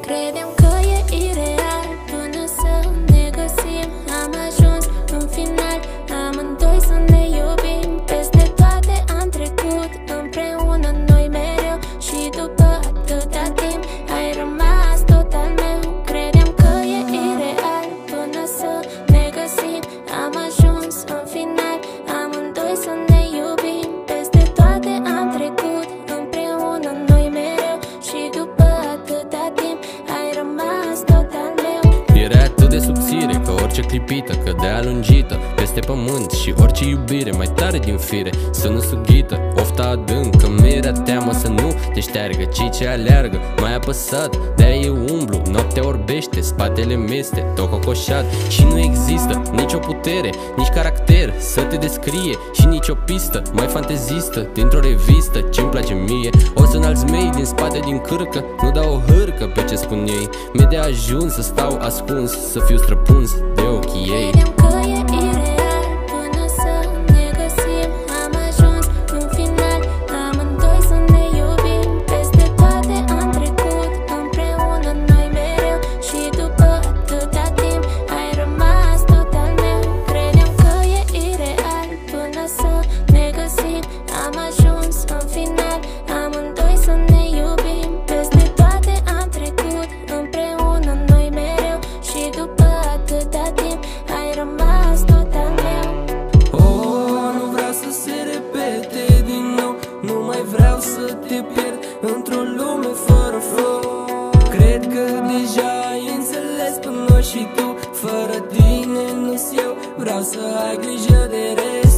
Credem că e ireal până să ne găsim. Am ajuns în final, amândoi să ne iubim. Peste toate am trecut împreună noi mereu. Și după atâta timp ai rămas tot al meu. Credem că e ireal până să ne găsim. Am ajuns în final, amândoi să ne iubim. Peste toate am trecut împreună noi mereu. Și după atâta timp ai rămas tot al meu. Era atât de subțire că orice clipită cădea lungită peste pământ și orice iubire mai tare din fire să nu sughită. Ofta adâncă, mi-era teamă să nu te șteargă cei ce aleargă. Mai apăsat, de-aia eu umblu, noaptea orbește, spatele meste, tot cocoșat. Și nu există nicio putere, nici caracter să te descrie și nici o pistă mai fantezistă dintr-o revistă ce-mi place mie. O să înalți mei din spate din cârcă, nu dau o hârcă pe ce spun ei. Mi-e de ajuns să stau ascuns, să fiu străpuns de ochii ei. Credem că e ireal până să ne găsim. Am ajuns în final, amândoi să ne iubim. Peste toate am trecut împreună noi mereu. Și după atâta timp ai rămas tot al meu. Credem că e ireal până să ne găsim. Am ajuns în final, amândoi să ne iubim. Peste toate am trecut împreună noi mereu. Și după atâta timp ai rămas tot al meu. Oh, nu vreau să se repete din nou. Nu mai vreau să te pierd într-o lume fără flow. Cred că deja ai înțeles până și tu. Fără tine nu-s eu, vreau să ai grijă de rest.